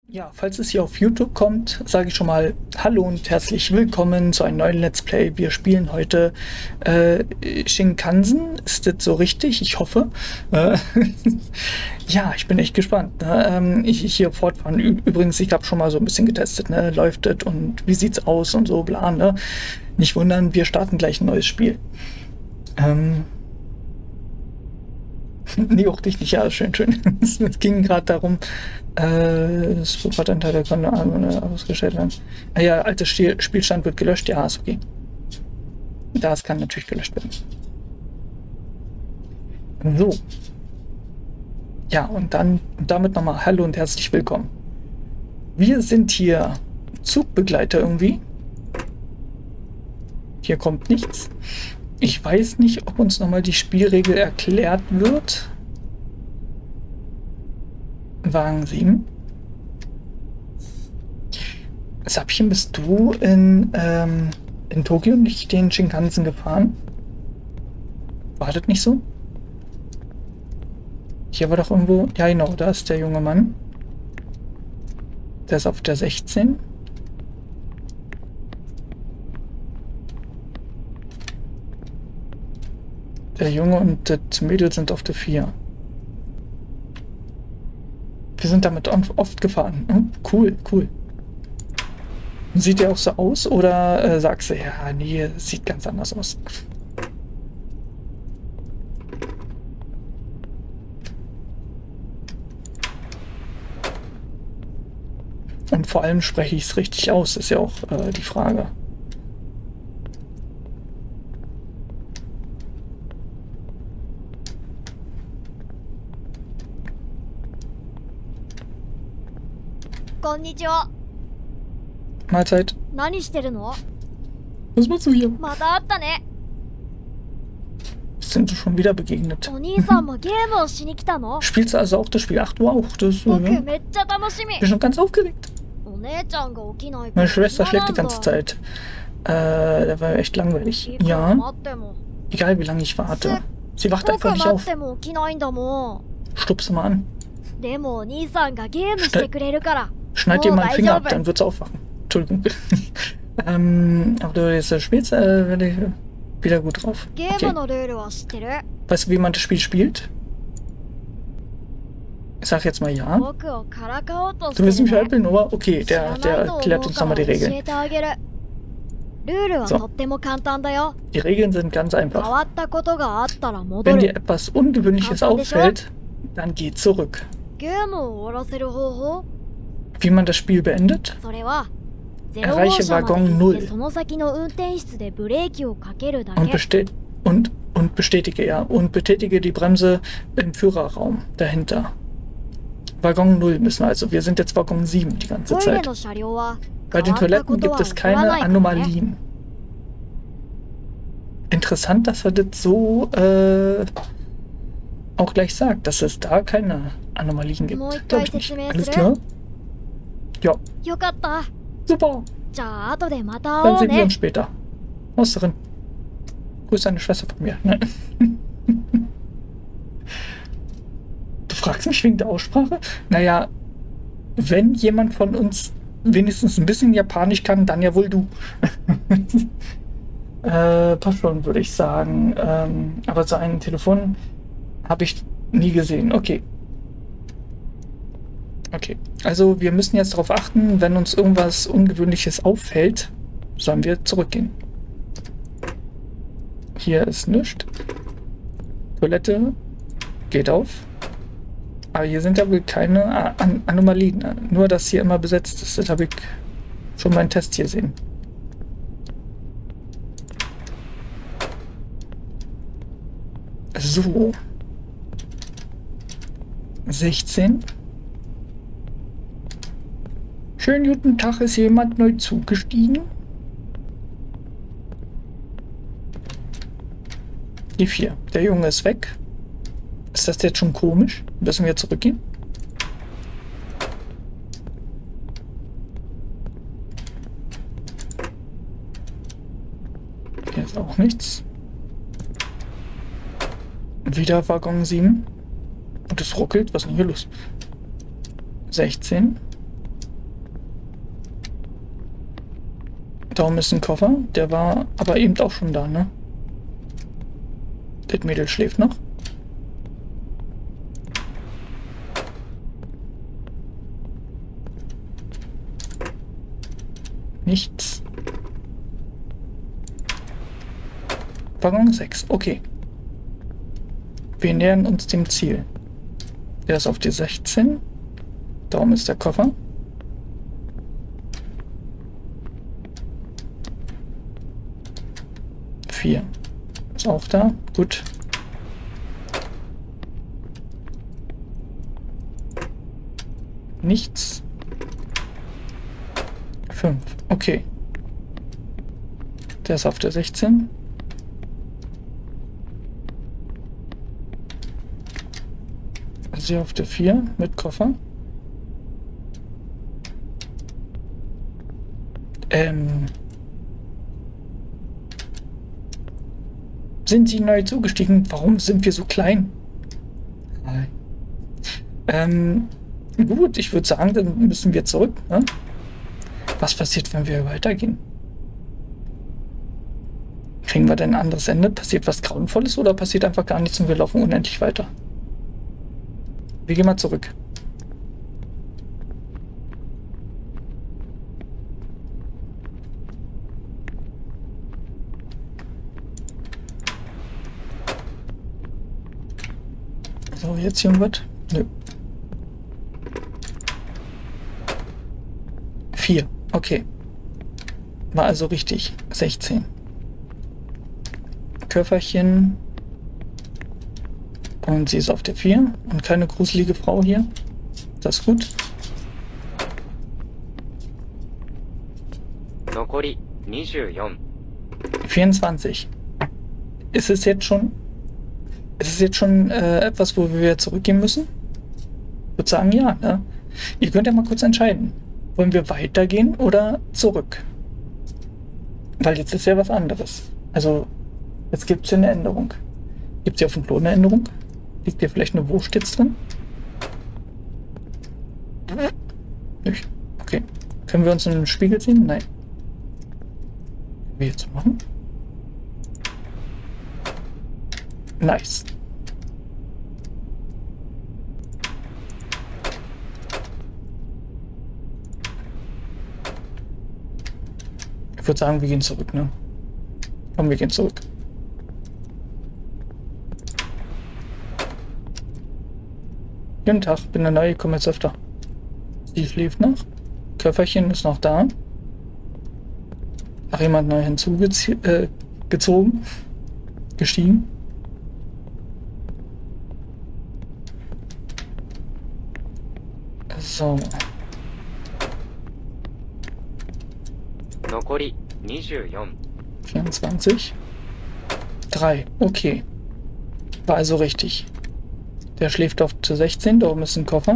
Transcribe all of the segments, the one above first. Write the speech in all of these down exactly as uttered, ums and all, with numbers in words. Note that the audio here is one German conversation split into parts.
Ja, falls es hier auf YouTube kommt, sage ich schon mal Hallo und herzlich willkommen zu einem neuen Let's Play. Wir spielen heute äh, Shinkansen. Ist das so richtig? Ich hoffe. Äh, ja, ich bin echt gespannt. Ne? Ähm, ich, ich hier fortfahren. Ü Übrigens, ich habe schon mal so ein bisschen getestet. Ne? Läuft das und wie sieht's aus und so, bla. Ne? Nicht wundern, wir starten gleich ein neues Spiel. Ähm... Nee, auch dich nicht. Ja, schön, schön. Es ging gerade darum, äh, das Supportanteil konnte ausgestellt werden. Ah ja, alter Spielstand wird gelöscht. Ja, ist okay. Das kann natürlich gelöscht werden. So. Ja, und dann damit nochmal Hallo und herzlich willkommen. Wir sind hier Zugbegleiter irgendwie. Hier kommt nichts. Ich weiß nicht, ob uns nochmal die Spielregel erklärt wird. Wagen sieben. Sabchen, bist du in, ähm, in Tokio nicht den Shinkansen gefahren? War das nicht so? Hier war doch irgendwo... Ja, genau, da ist der junge Mann. Der ist auf der sechzehn. Der Junge und das Mädel sind auf der vier. Wir sind damit oft gefahren. Hm, cool, cool. Sieht der auch so aus oder äh, sagst du, ja, nee, sieht ganz anders aus? Und vor allem spreche ich es richtig aus, ist ja auch äh, die Frage. Konnichiwa. Mahlzeit. Was machst du hier? Sind du schon wieder begegnet? Spielst du also auch das Spiel? Ach, du auch. Das, ja. Ich bin schon ganz aufgeregt. Meine Schwester schläft die ganze Zeit. Äh, das war echt langweilig. Ja. Egal wie lange ich warte. Sie wacht einfach nicht auf. Stupse mal an. Schnell. Schneid dir mal einen Finger ab, dann wird's aufwachen. Entschuldigung. ähm, aber du jetzt spielst, äh, werde ich wieder gut drauf. Okay. Weißt du, wie man das Spiel spielt? Ich sag jetzt mal ja. Du willst mich veräppeln, oder? Okay, der, der erklärt uns nochmal die Regeln. So. Die Regeln sind ganz einfach. Wenn dir etwas Ungewöhnliches auffällt, dann geh zurück. Wie man das Spiel beendet? Erreiche Waggon null. Und, bestät und, und bestätige, ja. Und betätige die Bremse im Führerraum dahinter. Waggon null müssen wir also. Wir sind jetzt Waggon sieben die ganze Zeit. Bei den Toiletten gibt es keine Anomalien. Interessant, dass er das so äh, auch gleich sagt, dass es da keine Anomalien gibt. Glaub ich nicht. Alles klar? Ja. Super. Dann sehen wir uns später. Aus darin. Grüß deine Schwester von mir. Ne? Du fragst mich wegen der Aussprache? Naja, wenn jemand von uns wenigstens ein bisschen Japanisch kann, dann ja wohl du. äh, passt schon, würde ich sagen. Ähm, aber so ein Telefon habe ich nie gesehen. Okay. Okay, also wir müssen jetzt darauf achten, wenn uns irgendwas Ungewöhnliches auffällt, sollen wir zurückgehen. Hier ist nichts. Toilette geht auf. Aber hier sind ja wohl keine An Anomalien. Nur, dass hier immer besetzt ist. Das habe ich schon meinen Test hier sehen. So. sechzehn. Schönen guten Tag, ist jemand neu zugestiegen? Die vier. Der Junge ist weg. Ist das jetzt schon komisch? Müssen wir zurückgehen? Hier ist auch nichts. Wieder Waggon sieben. Und es ruckelt. Was ist denn hier los? sechzehn. Da oben ist ein Koffer. Der war aber eben auch schon da, ne? Das Mädel schläft noch. Nichts. Waggon sechs, okay. Wir nähern uns dem Ziel. Der ist auf die sechzehn. Da oben ist der Koffer. vier. Ist auch da. Gut. Nichts. fünf. Okay. Der ist auf der sechzehn. Sie auf der vier mit Koffer. Ähm. Sind Sie neu zugestiegen? Warum sind wir so klein? Nein. Ähm, gut, ich würde sagen, dann müssen wir zurück. Ne? Was passiert, wenn wir weitergehen? Kriegen wir denn ein anderes Ende? Passiert was Grauenvolles oder passiert einfach gar nichts und wir laufen unendlich weiter? Wir gehen mal zurück. So, jetzt irgendwas? Nö. vier. Okay. War also richtig. sechzehn. Köfferchen. Und sie ist auf der vier. Und keine gruselige Frau hier. Das ist gut. vierundzwanzig. Ist es jetzt schon... Ist es jetzt schon äh, etwas, wo wir zurückgehen müssen? Ich würde sagen, ja. Ne? Ihr könnt ja mal kurz entscheiden. Wollen wir weitergehen oder zurück? Weil jetzt ist ja was anderes. Also, jetzt gibt es ja eine Änderung. Gibt es ja auf dem Klo eine Änderung? Liegt hier vielleicht eine Wurst jetzt drin? Nicht. Okay. Können wir uns in den Spiegel ziehen? Nein. Wie jetzt machen? Nice. Ich würde sagen, wir gehen zurück, ne? Komm, wir gehen zurück. Guten Tag, bin der Neue, komme jetzt öfter. Sie schläft noch. Köfferchen ist noch da. Ach, jemand neu hinzugezogen. Äh, gezogen. Gestiegen. So. vierundzwanzig. drei. Okay. War also richtig. Der schläft auf der sechzehn. Da oben ist ein Koffer.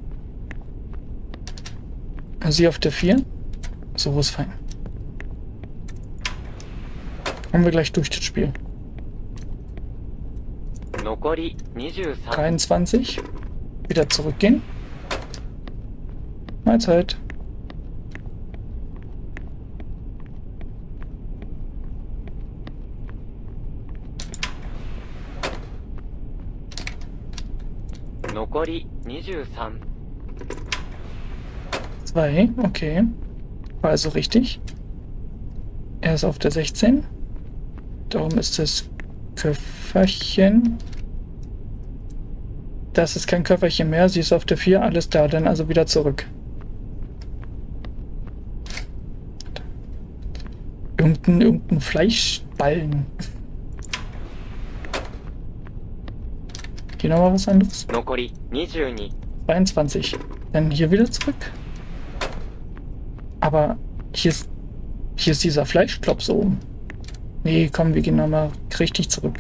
Sie auf der vier. So ist fein. Kommen wir gleich durch das Spiel. dreiundzwanzig. Wieder zurückgehen. Mahlzeit. zwei. Okay. War also richtig. Er ist auf der sechzehn. Darum ist das Köfferchen. Das ist kein Köfferchen mehr. Sie ist auf der vier. Alles da. Dann also wieder zurück. Irgendein, irgendein Fleischballen. Hier nochmal was anderes. zweiundzwanzig. Dann hier wieder zurück. Aber hier ist, hier ist dieser Fleischklops oben. Nee, komm, wir gehen nochmal richtig zurück.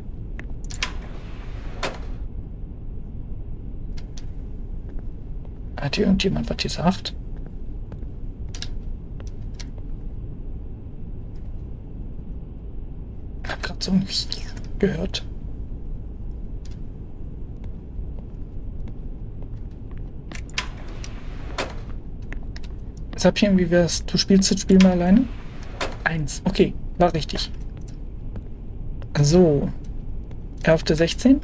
Hat hier irgendjemand was gesagt? Ich hab grad so nichts gehört. Sabchen, wie wär's? Du spielst das Spiel mal alleine? Eins. Okay, war richtig. So. Er auf der sechzehn.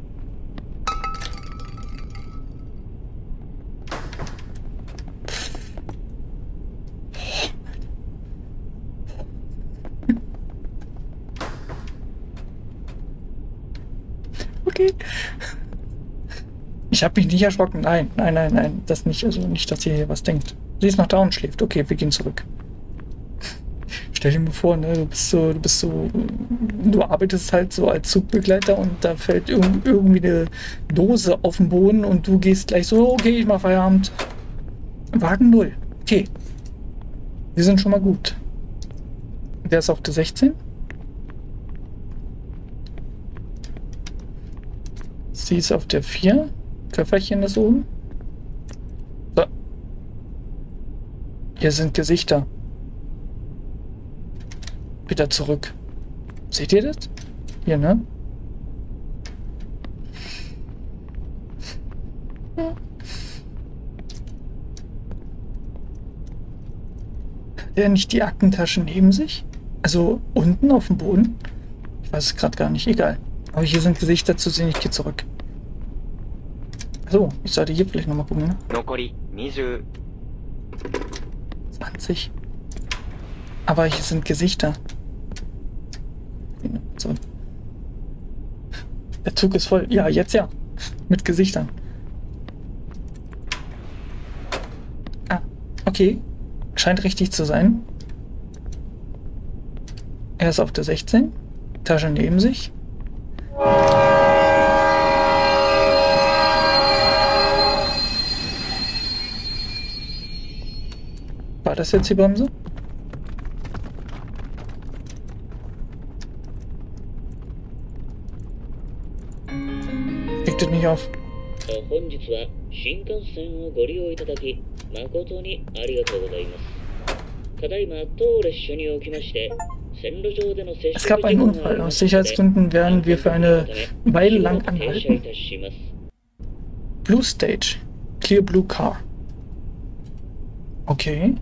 Okay. Ich habe mich nicht erschrocken. Nein, nein, nein, nein. Das nicht. Also nicht, dass ihr hier was denkt. Sie ist noch da und schläft. Okay, wir gehen zurück. Stell dir mal vor, ne, du bist so, du bist so, du arbeitest halt so als Zugbegleiter und da fällt irg irgendwie eine Dose auf den Boden und du gehst gleich so, okay, ich mach Feierabend. Wagen null. Okay. Wir sind schon mal gut. Der ist auf der sechzehn. Sie ist auf der vier. Köfferchen ist oben. So. Hier sind Gesichter. Wieder zurück. Seht ihr das? Hier, ne? Ja. Hat er nicht die Aktentasche neben sich? Also unten auf dem Boden? Ich weiß es gerade gar nicht. Egal. Aber hier sind Gesichter zu sehen. Ich gehe zurück. So, ich sollte hier vielleicht nochmal gucken, ne? zwanzig. Aber hier sind Gesichter. So. Der Zug ist voll. Ja, jetzt ja. Mit Gesichtern. Ah, okay. Scheint richtig zu sein. Er ist auf der sechzehn. Tasche neben sich. War das jetzt die Bremse? Regt es mich auf. Es gab einen Unfall. Aus Sicherheitsgründen werden wir für eine Weile lang anhalten. Blue Stage. Clear Blue Car. Okay.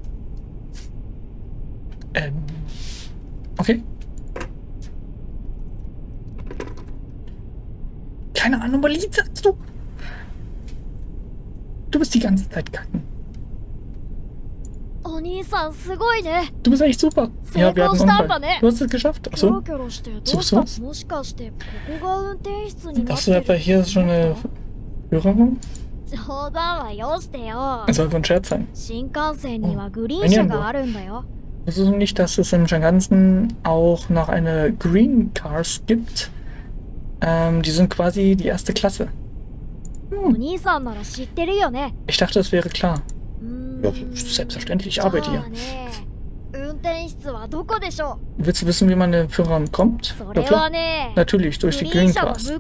Ähm. Okay. Keine Anomalie, sagst du? Du bist die ganze Zeit kacken. Du bist echt super. Ja, wir hatten einen Unfall. Du hast es geschafft. Achso. Suchst du was? Hast du etwa hier schon eine Führung? Es soll ein Scherz sein. Oh. Wusstest du nicht, dass es im Shinkansen auch noch eine Green Cars gibt? Ähm, die sind quasi die erste Klasse. Hm. Ich dachte, das wäre klar. Ja, selbstverständlich, ich arbeite hier. Willst du wissen, wie man in den Führerraum kommt? Ja, klar. Natürlich, durch die Green Cars.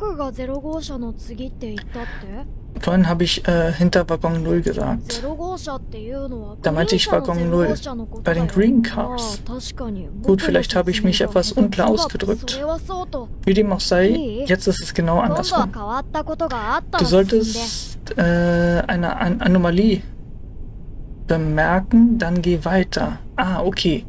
Vorhin habe ich äh, hinter Waggon null gesagt. Da meinte ich Waggon null. Bei den Green Cars. Gut, vielleicht habe ich mich etwas unklar ausgedrückt. Wie dem auch sei, jetzt ist es genau andersrum. Du solltest äh, eine An Anomalie bemerken, dann geh weiter. Ah, okay.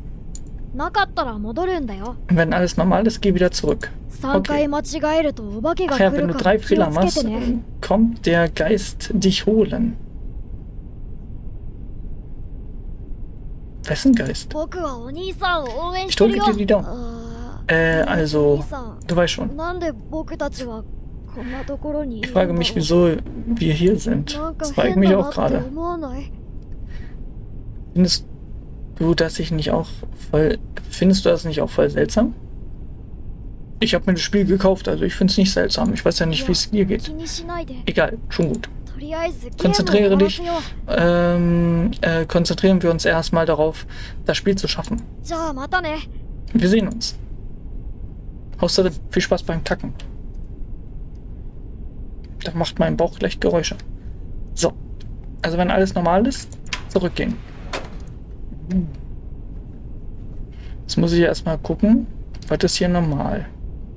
Wenn alles normal ist, geh wieder zurück. Okay. Ach ja, wenn du drei Fehler machst, kommt der Geist dich holen. Wessen Geist? Ich drücke dir die Daumen. Äh, also, du weißt schon. Ich frage mich, wieso wir hier sind. Das frage ich mich auch gerade. Findest du das ich nicht auch voll... Findest du das nicht auch voll seltsam? Ich habe mir das Spiel gekauft, also ich finde es nicht seltsam. Ich weiß ja nicht, wie es dir geht. Egal, schon gut. Konzentriere dich. Ähm, äh, konzentrieren wir uns erstmal darauf, das Spiel zu schaffen. Wir sehen uns. Außerdem viel Spaß beim Kacken. Da macht mein Bauch gleich Geräusche. So. Also wenn alles normal ist, zurückgehen. Jetzt muss ich erstmal gucken, was ist hier normal.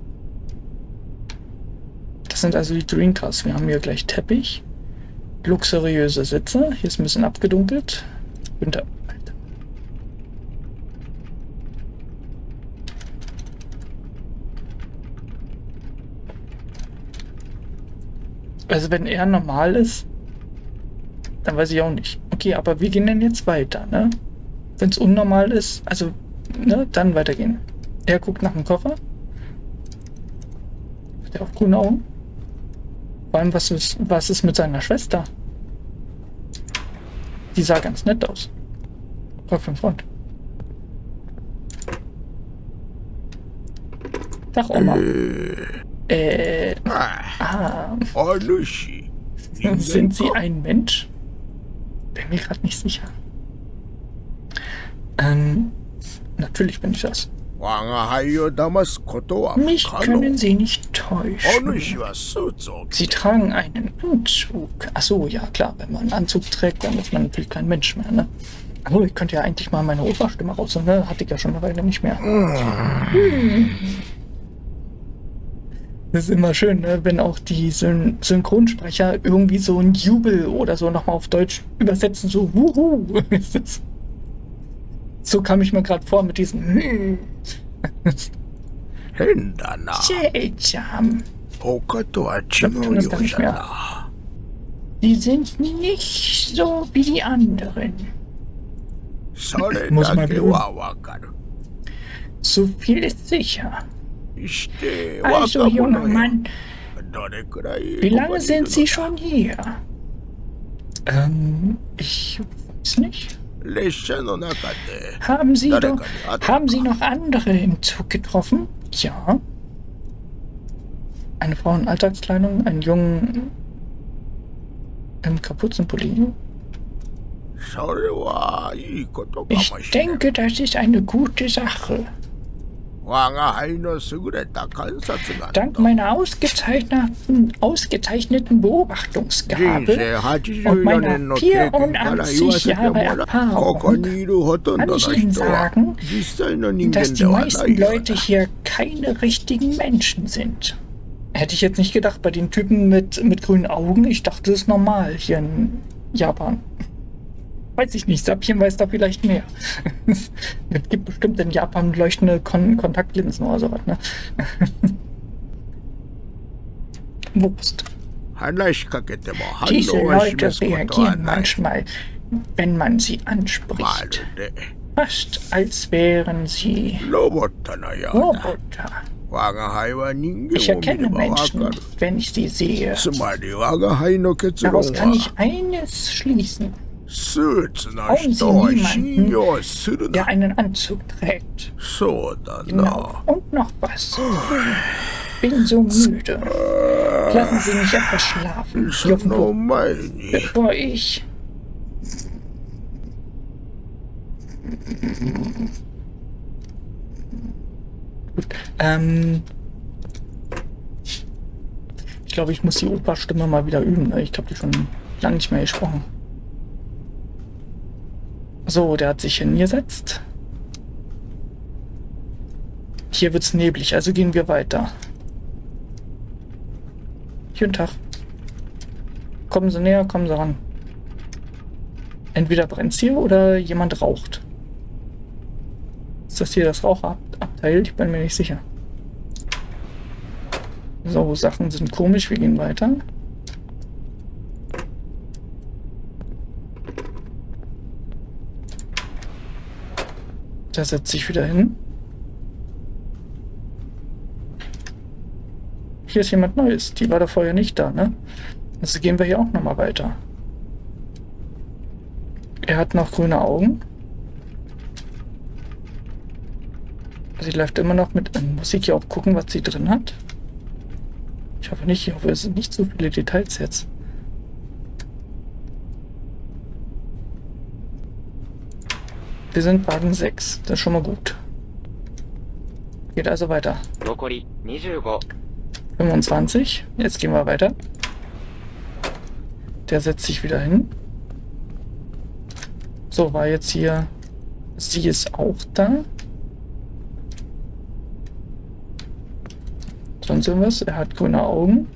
Das sind also die Green Cars. Wir haben hier gleich Teppich. Luxuriöse Sitze. Hier ist ein bisschen abgedunkelt. Winter. Alter. Also wenn er normal ist, dann weiß ich auch nicht. Okay, aber wir gehen denn jetzt weiter, ne? Wenn es unnormal ist, also, ne, dann weitergehen. Er guckt nach dem Koffer. Hat er auch grüne Augen? Vor allem, was ist, was ist mit seiner Schwester? Die sah ganz nett aus. Frag für den Freund. Tag, Oma. Äh. Ah. Sind Sie ein Mensch? Bin mir gerade nicht sicher. Ähm. Natürlich bin ich das. Mich können Sie nicht täuschen. Sie tragen einen Anzug. Achso, ja klar, wenn man einen Anzug trägt, dann ist man natürlich kein Mensch mehr, ne? Also ich könnte ja eigentlich mal meine Operstimme raus, ne? Hatte ich ja schon eine Weile nicht mehr. Hm. Das ist immer schön, ne? Wenn auch die Syn Synchronsprecher irgendwie so ein Jubel oder so nochmal auf Deutsch übersetzen, so wuhu. So kam ich mir gerade vor mit diesem seltsam. Das gar nicht mehr. Die sind nicht so wie die anderen. Muss mal wieder. So viel ist sicher. Also, junger Mann, wie lange sind Sie schon hier? Ähm, ich weiß nicht. Haben Sie doch, haben Sie noch andere im Zug getroffen? Ja. Eine Frau in Alltagskleidung, einen Jungen im Kapuzenpulli. Ich denke, das ist eine gute Sache. Dank meiner ausgezeichneten, ausgezeichneten Beobachtungsgabe und meiner vierundachtzig Jahre Erfahrung kann ich Ihnen sagen, dass die meisten Leute hier keine richtigen Menschen sind. Hätte ich jetzt nicht gedacht bei den Typen mit, mit grünen Augen. Ich dachte, das ist normal hier in Japan. Weiß ich nicht, Sapien weiß da vielleicht mehr. Es gibt bestimmt in Japan leuchtende Kon Kontaktlinsen oder sowas, ne? Wurst. Diese Leute reagieren manchmal, wenn man sie anspricht. Fast als wären sie Roboter. Ich erkenne Menschen, wenn ich sie sehe. Daraus kann ich eines schließen. Brauchen Sie niemanden, der einen Anzug trägt. Genau. Und noch was. Ich bin so müde. Lassen Sie mich etwas schlafen. Bevor ich... Gut, ähm... Ich glaube, ich muss die Operstimme mal wieder üben. Ich habe die schon lange nicht mehr gesprochen. So, der hat sich hingesetzt. Hier wird's neblig, also gehen wir weiter. Guten Tag. Kommen Sie näher, kommen Sie ran. Entweder brennt's hier oder jemand raucht. Ist das hier das Rauchabteil? Ich bin mir nicht sicher. So, Sachen sind komisch, wir gehen weiter. Da setzt sich wieder hin. Hier ist jemand Neues. Die war da vorher nicht da, ne? Also gehen wir hier auch nochmal weiter. Er hat noch grüne Augen. Sie läuft immer noch mit an. Muss ich hier auch gucken, was sie drin hat? Ich hoffe nicht. Ich hoffe, es sind nicht so viele Details jetzt. Wir sind Wagen sechs. Das ist schon mal gut. Geht also weiter. fünfundzwanzig. Jetzt gehen wir weiter. Der setzt sich wieder hin. So, war jetzt hier... Sie ist auch da. Sonst irgendwas? Er hat grüne Augen.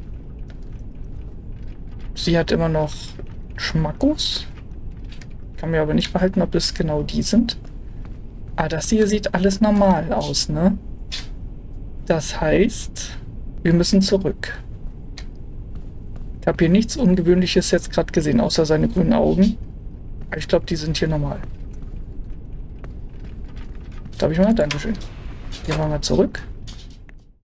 Sie hat immer noch Schmackos. Kann mir aber nicht behalten, ob das genau die sind. Ah, das hier sieht alles normal aus, ne? Das heißt, wir müssen zurück. Ich habe hier nichts Ungewöhnliches jetzt gerade gesehen, außer seine grünen Augen. Ich glaube, die sind hier normal. Darf ich mal? Dankeschön. Gehen wir mal zurück.